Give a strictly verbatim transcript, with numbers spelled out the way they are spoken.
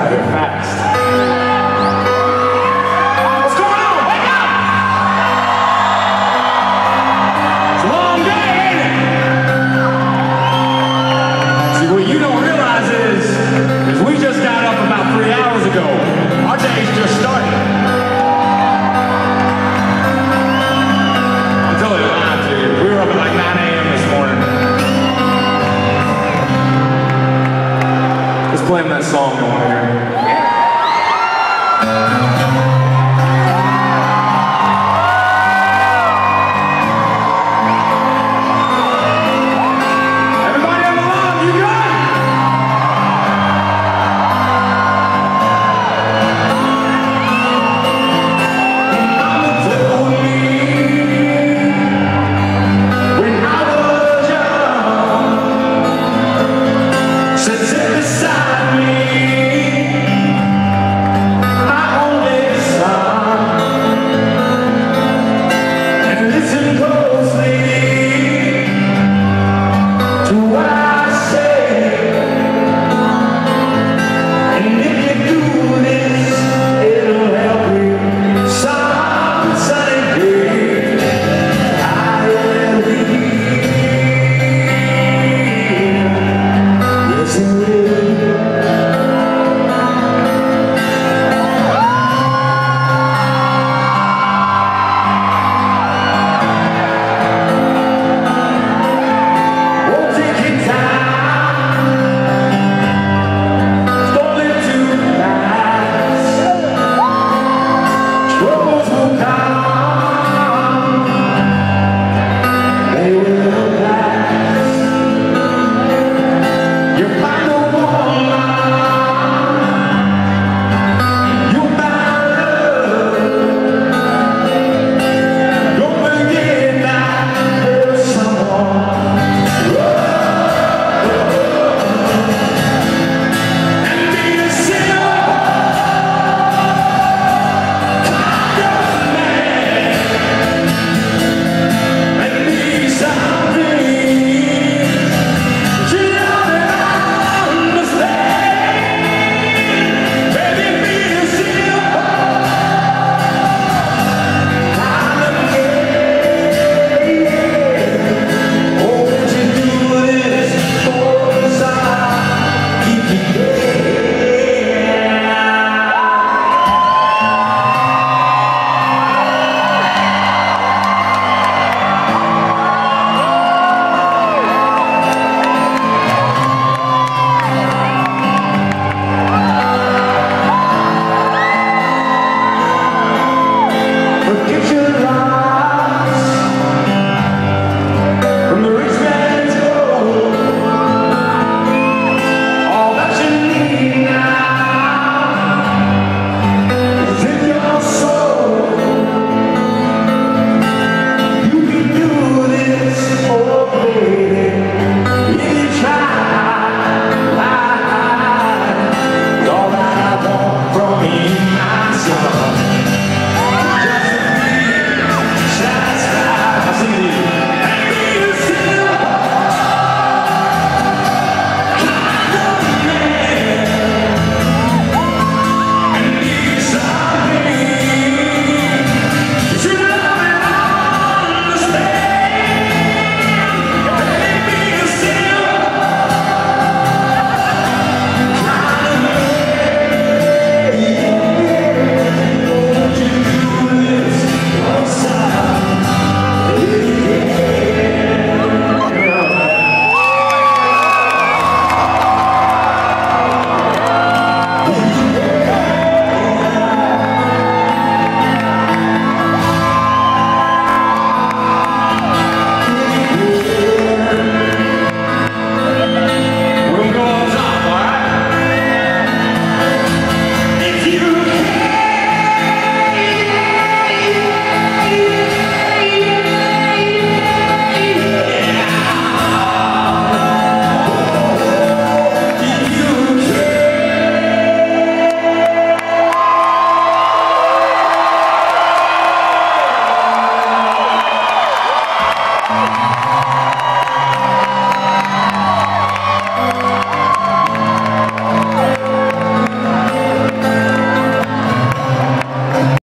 out here fast. What's going on? Wake up! It's a long day, ain't it? See, what you don't realize is, is we just got up about three hours ago. Our day's just started. I'm totally lying to you. We were up at like nine A M this morning. Let's play him that song I want to hear.